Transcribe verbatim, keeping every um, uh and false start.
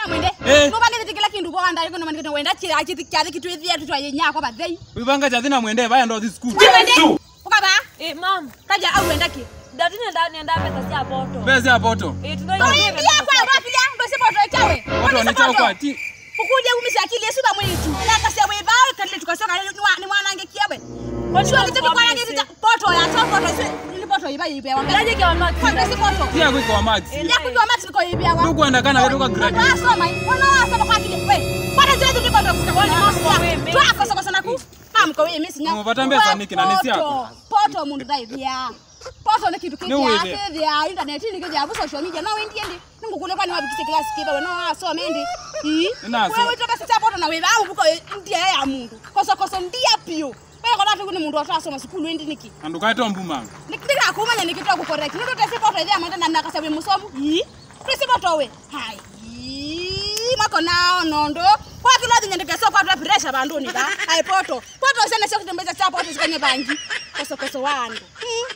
na mwende no bale tikila kindu kwa ndari kono manike wenda chi achi tikya kitu ithia tu yenya kwa bathei Wibanga chathi na mwende baya ndo this school ukaba eh mam kaja au wenda ki dadi nenda nenda pesa sia poto pesa ya poto eh tunaingia kwa wapi ya ndo si poto chawe watu wanachao kwa ati ukuje umisha akili yesu ba mwitu na kasi wewe bawe kale tukasoka ni mwana angekiabe Sio ni kwa nini poto ya poto ni poto iba ibewa. Ngaje kwa max. Kwa nini poto? Pia kwa max. Ya kwa max niko ibewa. Ndugu andakana kutoka graduate. Wasoma. Wana wasoma kwa kile. Wewe. Kwa zetu ni poto kutoka wewe. Tu akosa sana ku. Kama kwa wewe mimi sinya. Umepata mbesa niki na nisi yako. Poto mundu daivia. Poto ni kitu kiki yake ya internet ni kija abu social media na wewe ndiye. Ningu kule kwa ni wabikise class kiba wewe na wasoma endi. Wewe toka sasa poto na wewe au buko ndiye ya mundu. Kosa kosa ndiye pio. Wewe kwa nini mundu atasoma skulu endi niki? Andukaito mbumanga. Nikitaka kumanya nikitoa ku correct. Niko tesi poto ile amanda na nakasabe musomu. Yi. Presi poto we. Hai. Mako nao nondo. Kwa kila dinyo ndikeso kwa twa pressure bandoni ba. Hai poto. Poto sene sio kutembeza cha poto sikanye bangi. Koso koso wangu.